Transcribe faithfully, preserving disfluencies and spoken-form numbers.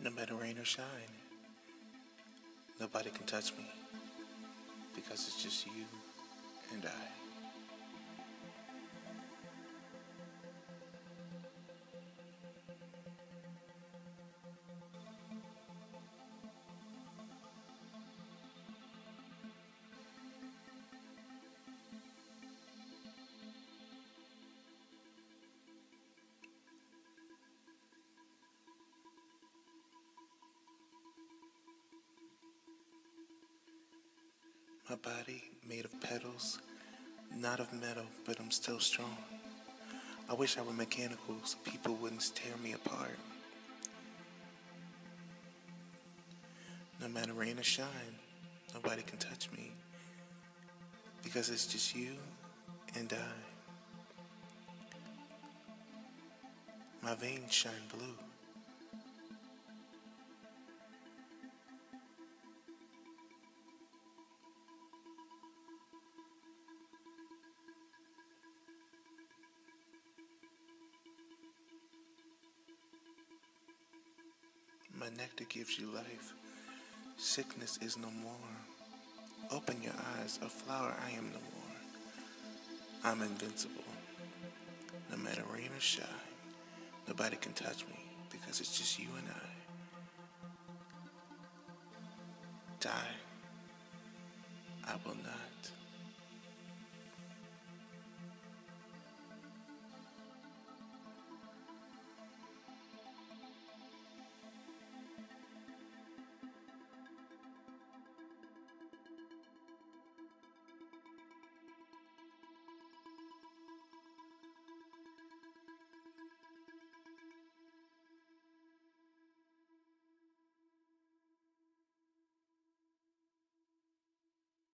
No matter rain or shine, nobody can touch me because it's just you and I. My body made of petals, not of metal, but I'm still strong. I wish I were mechanical so people wouldn't tear me apart. No matter rain or shine, nobody can touch me because it's just you and I. My veins shine blue. My nectar gives you life. Sickness is no more. Open your eyes, a flower I am no more. I'm invincible. No matter rain or shine, nobody can touch me because it's just you and I. Die. I will not.